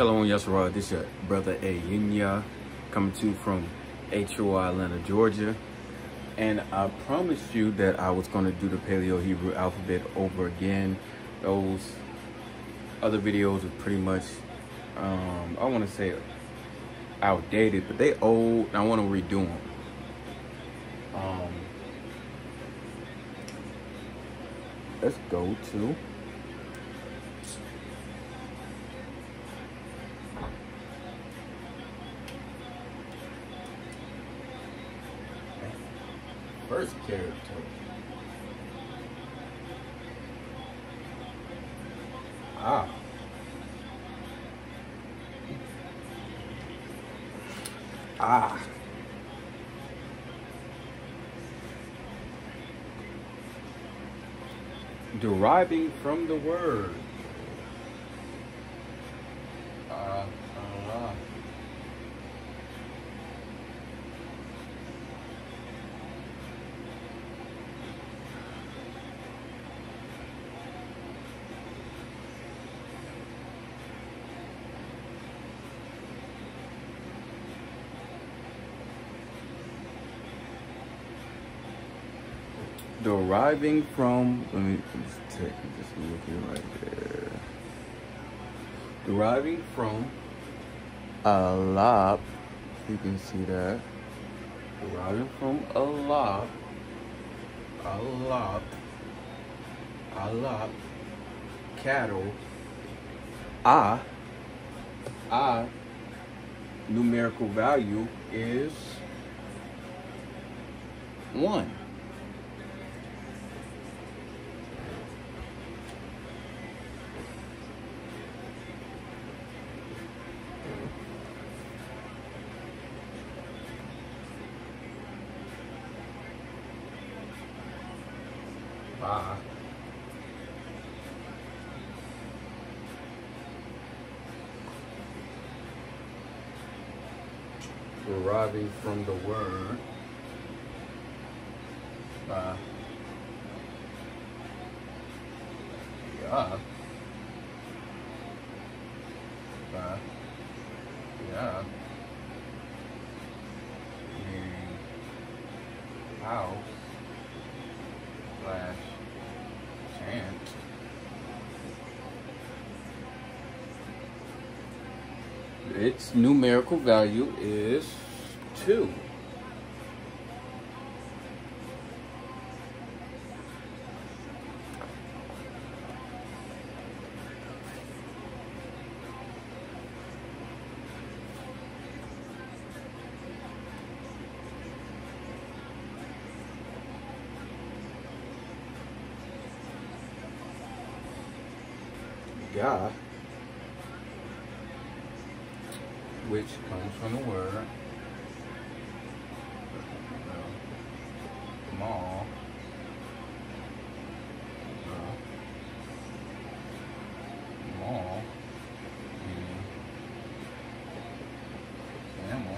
Shalom Yasharah, this is your brother Ayunya coming to you from HOI Atlanta, Georgia. And I promised you that I was going to do the Paleo Hebrew alphabet over again. Those other videos are pretty much, I want to say outdated, but they old, and I want to redo them. Let's go to first character. Deriving from the word deriving from, let me just look here right there. Deriving from alap, you can see that. Deriving from alap, cattle, numerical value is 1. Deriving from the word meaning house / chant. Its numerical value is 2. Yah, which comes from the word Gamal, meaning camel.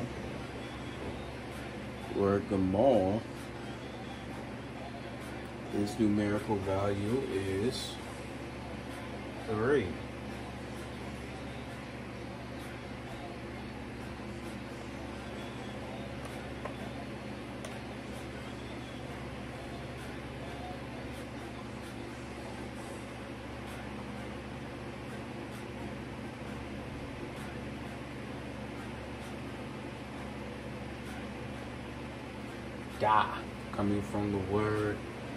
Word Gamal, its numerical value is 3. Da, coming from the word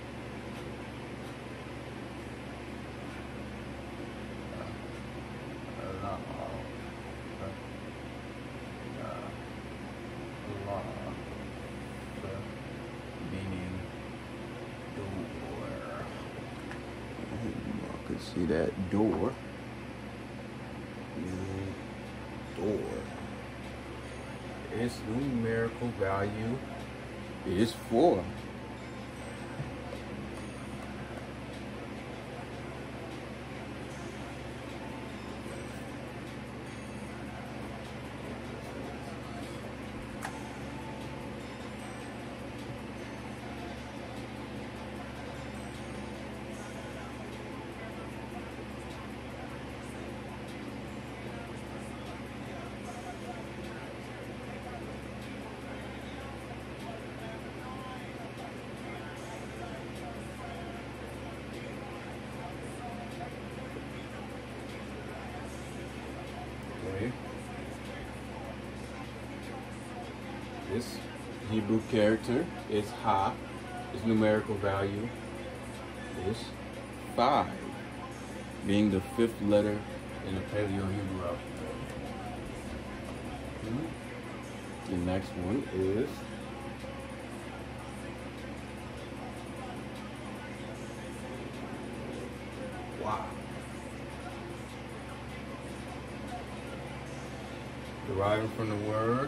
meaning door. You can see that door. Door. Its numerical value is 4. Hebrew character is Ha. Its numerical value is 5, being the 5th letter in the Paleo-Hebrew alphabet. The next one is Wow. Deriving from the word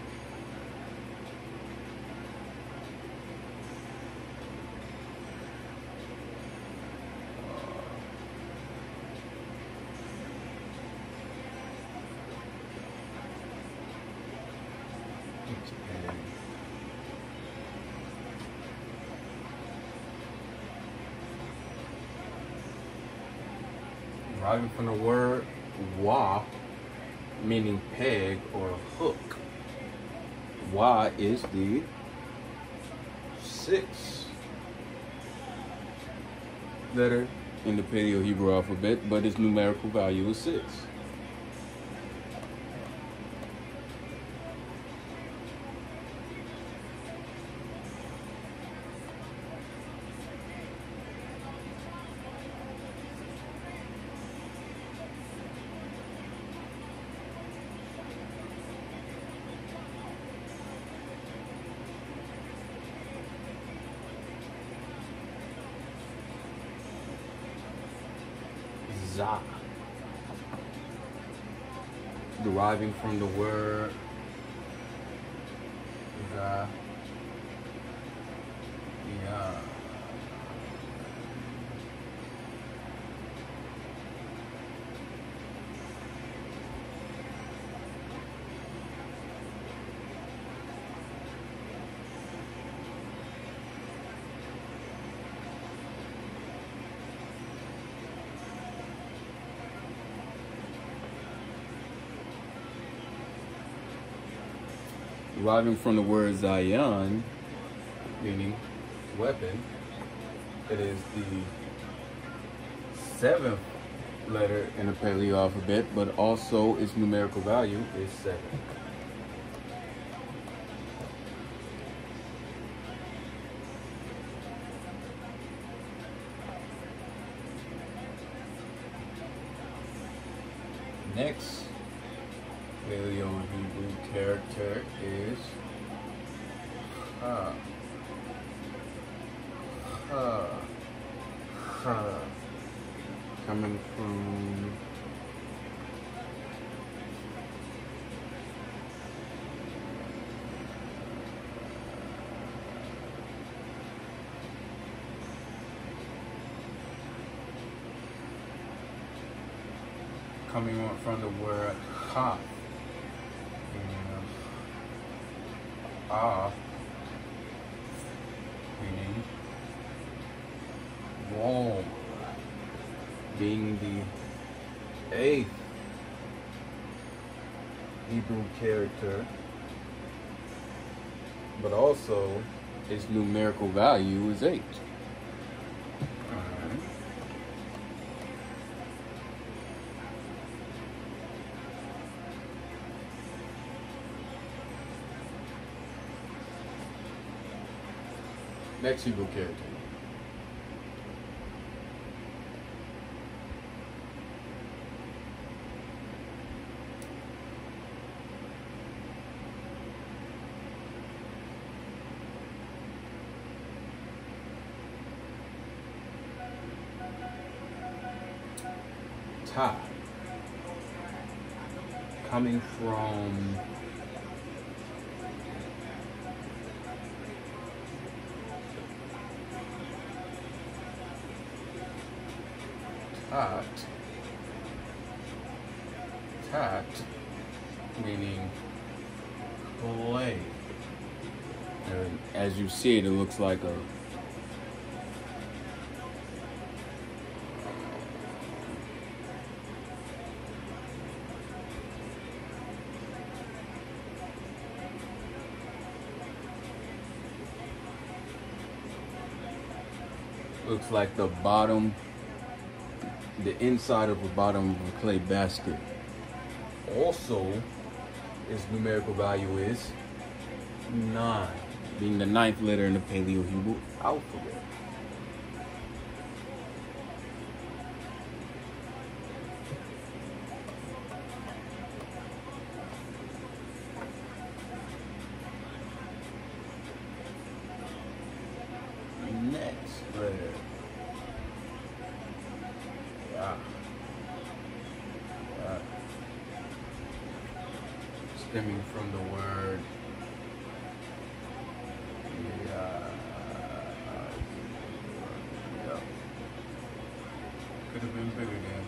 deriving from the word Wa, meaning peg or hook. Wa is the 6th letter in the Paleo-Hebrew alphabet, but its numerical value is 6. Za, deriving from the word Za, yeah. Deriving from the word Zion, meaning weapon, it is the 7th letter in the Paleo alphabet, but also its numerical value is 7. Next Paleo-Hebrew character is Ha. Ha. Ha. Coming from the word Ha. Meaning warm, being the 8th Hebrew character, but also its numerical value is 8. Next Hebrew character. Ta. Coming from tat, meaning clay. And as you see it, it looks like a looks like the bottom, the inside of the bottom of a clay basket. Also, its numerical value is 9. being the 9th letter in the Paleo-Hebrew alphabet. Next letter. Stemming from the word could have been bigger then.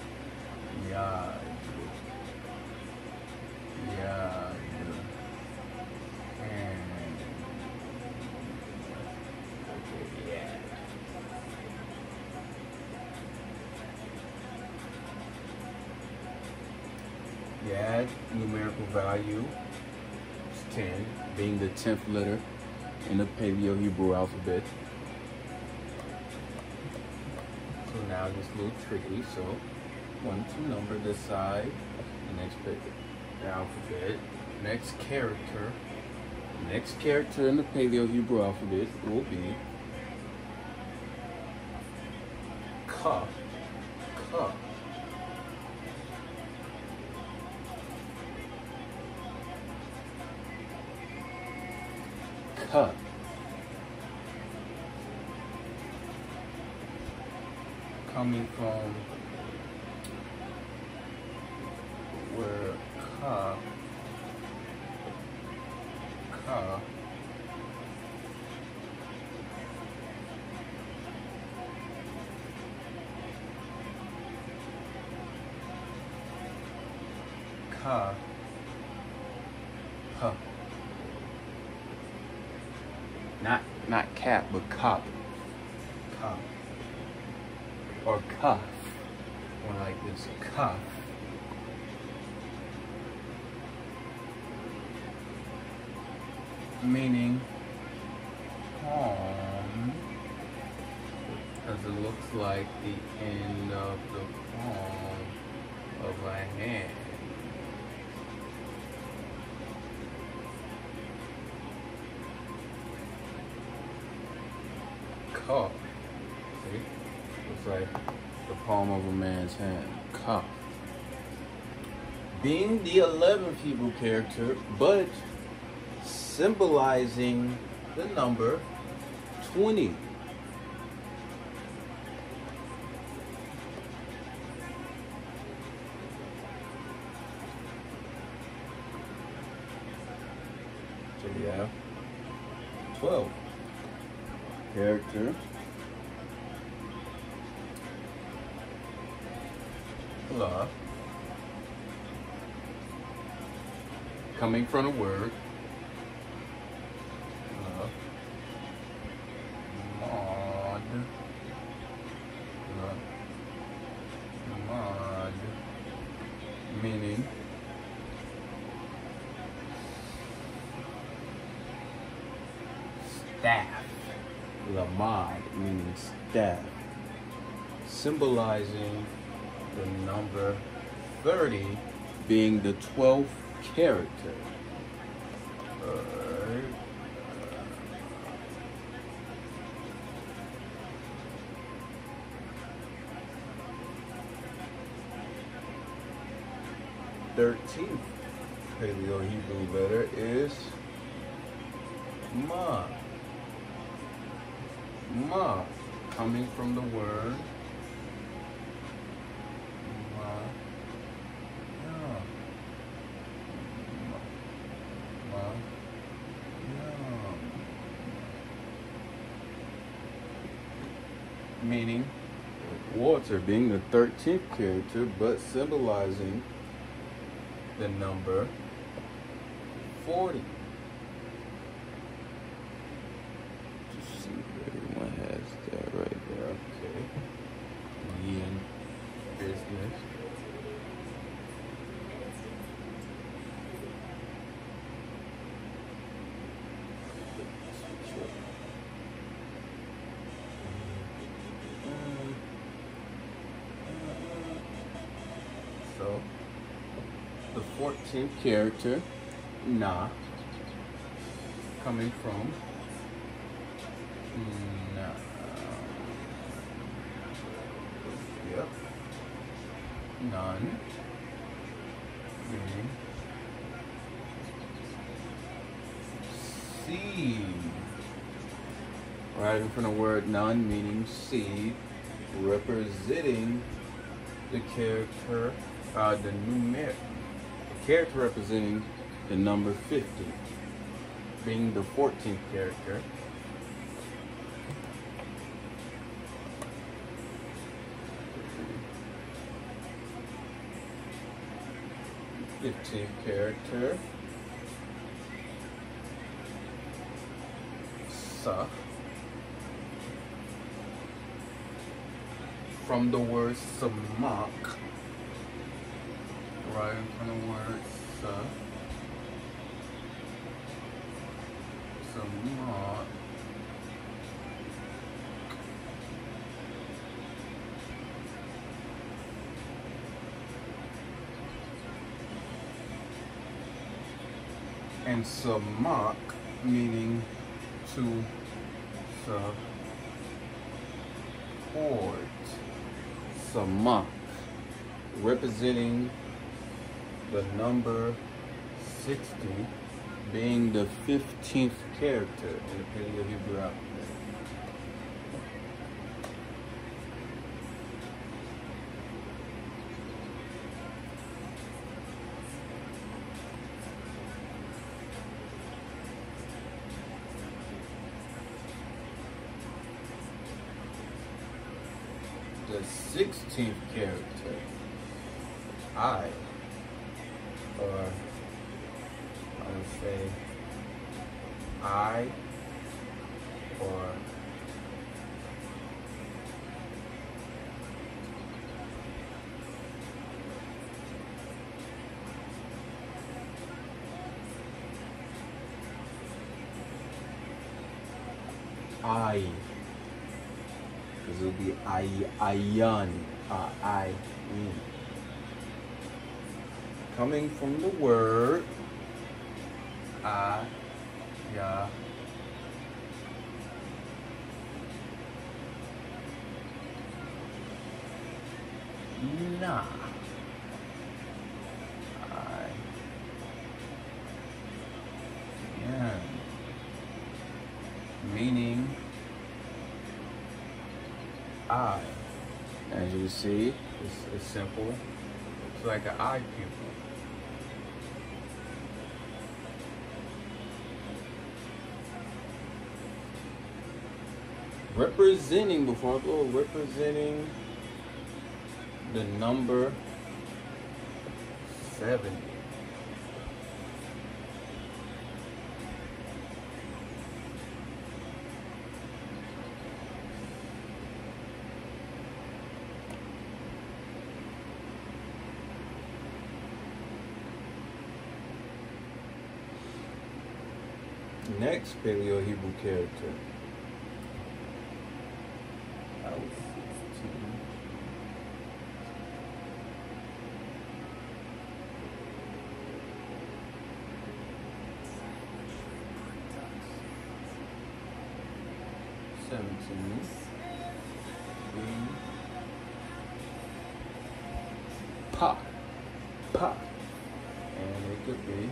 Yad, numerical value is 10, being the 10th letter in the Paleo-Hebrew alphabet. So now it's a little tricky. So, 1 to number this side, the next bit, the alphabet. Next character in the Paleo-Hebrew alphabet will be Ka. Coming from where ka not cat, but cop. Or cuff. Or like this, cuff. Meaning palm, because it looks like the end of the palm of a hand. Cuff. See? Looks like the palm of a man's hand. Cuff. Being the 11th Hebrew character, but symbolizing the number 20. So we have 12 character. La. Coming from a word. Meaning staff. Lamad meaning staff, symbolizing the number 30 being the 12th character. The 13th Paleo-Hebrew letter is Ma. Ma, coming from the word meaning water, being the 13th character, but symbolizing the number 40. Just see if everyone has that right there. Okay. Yin business. So, the 14th character, Na, coming from No. Yep. None. Meaning seed. Right in front of word none, meaning seed, representing the character, the character representing the number 50, being the 14th character. Character, sa, from the word samak, right in front of word sa, samak, and samak meaning to support. Samak representing the number 60, being the 15th character in the Paleo Hebrew alphabet. The 16th character, I, or I would say I, or I. This will be ayan, I. Coming from the word ya, na, yan, meaning eye. As you see, it's simple. It's like an eye pupil. Representing, before I go, representing the number 70. Next Paleo Hebrew character. That was 16. Pa, pa, and it could be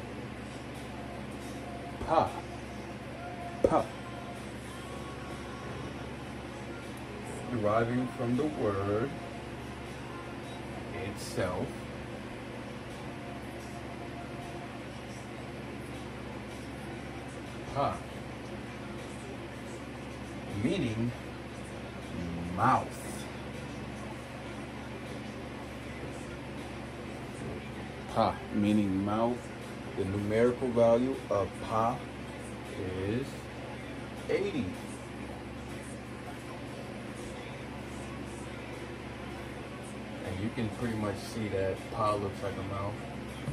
pa, pa, deriving from the word itself, pa, meaning mouth. Pa, meaning mouth. The numerical value of pa is 80. And you can pretty much see that pa looks like a mouth.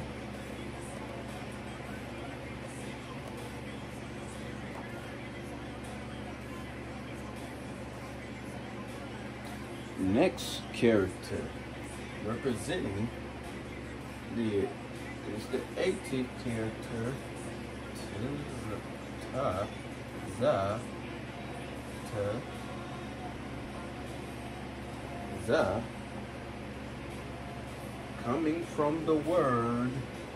Next character representing the 18th character, the, coming from the word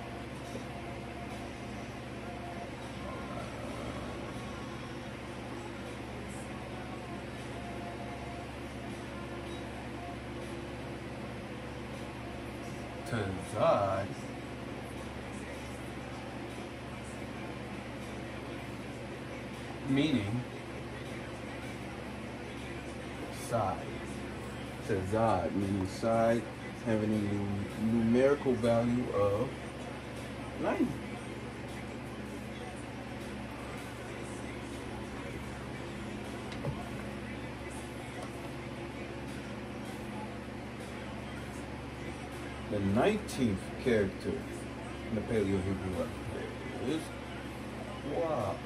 tazad, meaning side. Tazad meaning side, having a numerical value of 90. The 19th character in the Paleo-Hebrew alphabet is Wa.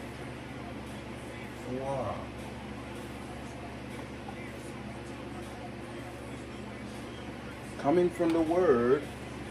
Wa. Coming from the word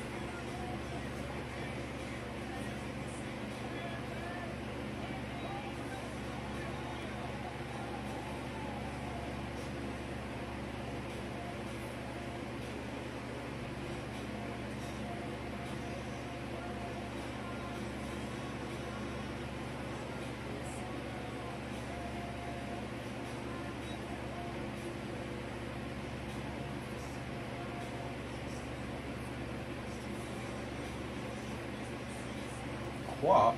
Qua,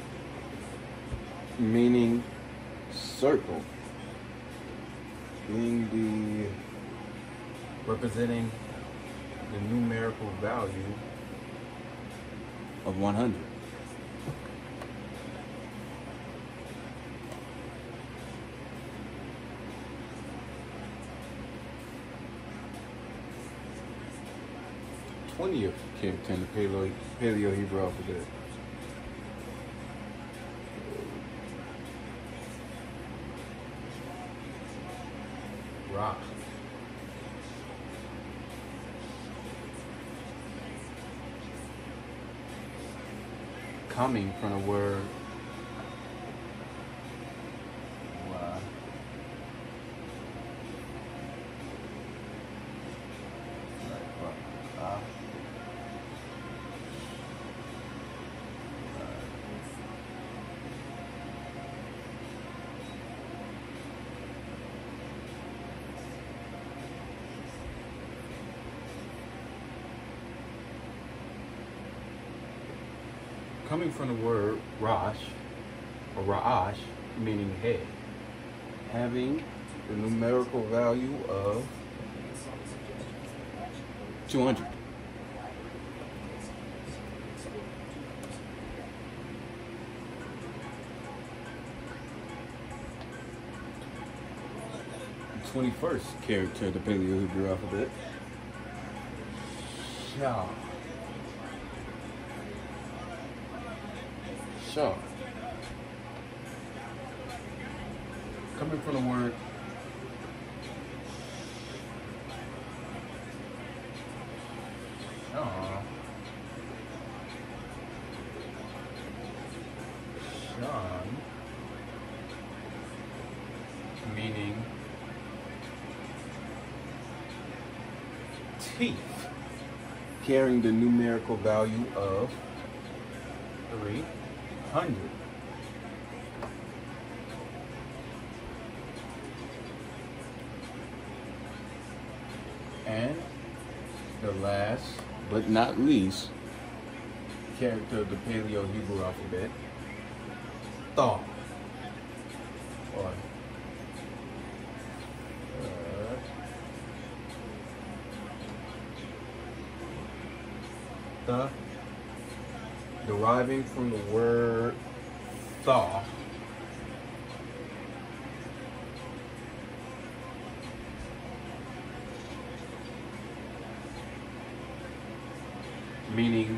meaning circle, being representing the numerical value of 100. th character in the Paleo-Hebrew alphabet. Ra. Coming from the word Ra. Coming from the word Rosh, or Ra'ash, meaning head, having the numerical value of 200. The 21st character of the Paleo-Hebrew alphabet, Shah. Shah. Coming from the word Shah. Shan, meaning teeth, carrying the numerical value of 300. And the last but not least character of the Paleo-Hebrew alphabet, Tha, or the, deriving from the word Tha, meaning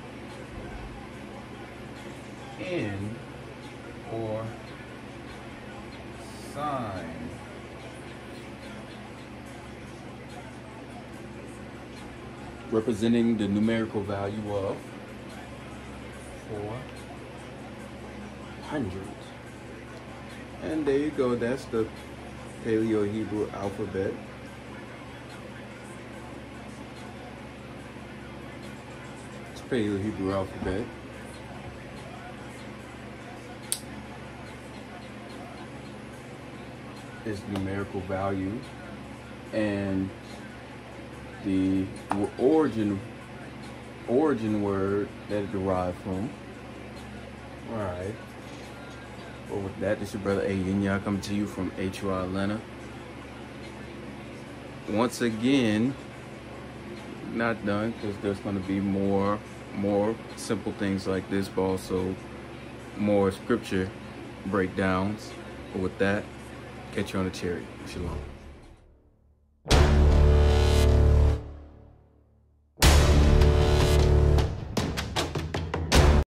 in or sign. Representing the numerical value of 400. And there you go, that's the Paleo-Hebrew alphabet. It's Paleo-Hebrew alphabet. Its numerical value and the origin word that it derived from. All right. Well, with that, this is your brother A. Yinya coming to you from HUI Atlanta. Once again, not done, because there's going to be more simple things like this, but also more scripture breakdowns. But with that, catch you on the cherry. Shalom.